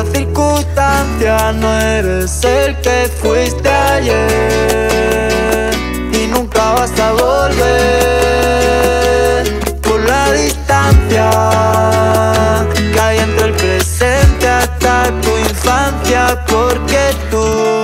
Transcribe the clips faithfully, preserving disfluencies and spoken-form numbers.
circunstancias no eres el que fuiste ayer y nunca vas a volver por la distancia que hay entre el presente hasta tu infancia, porque tú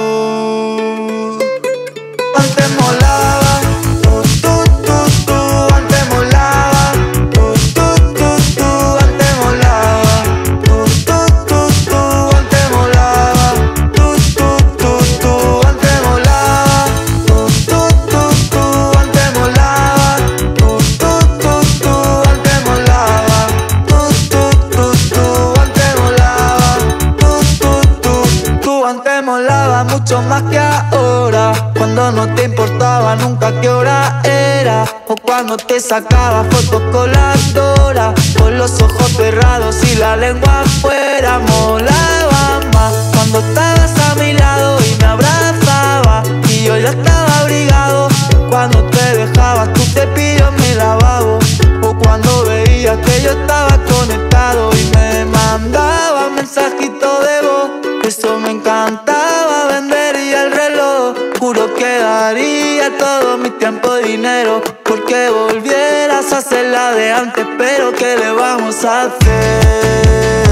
antes molaba, tú, tú, tú, tú, antes molaba, tú, tú, tú, tú, antes molaba, tú, tú, tú, tú, antes molaba, tú, tú, tú, tú, antes molaba, tú, tú, tú, tú, antes molaba, tú, tú, tú, tú, antes molaba, tú, tú, tú, tú, antes molaba, tú, tú, tú, tú, antes molaba mucho más que ahora. Cuando no te importaba nunca qué hora era, o cuando te sacaba fotos con la Dora, con los ojos cerrados y la lengua afuera. Molaba más cuando estabas a mi lado y me abrazaba y yo ya estaba abrigado. Cuando te dejabas tu cepillo en mi lavabo, o cuando veías que yo estaba conectado y me mandaba mensajito de voz. Eso me encantaba, vendería el reloj. Juro que daría todo mi tiempo y dinero porque volvieras a ser la de antes, pero ¿qué le vamos a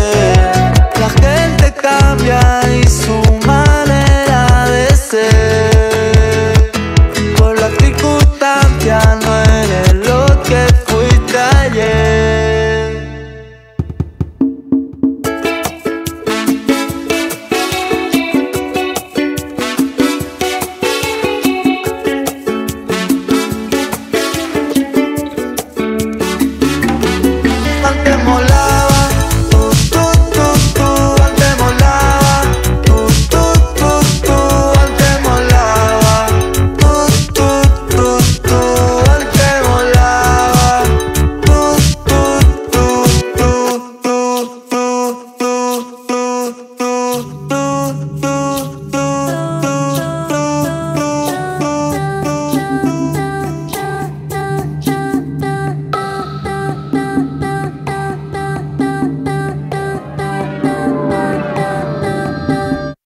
hacer? La gente cambia y su manera de ser.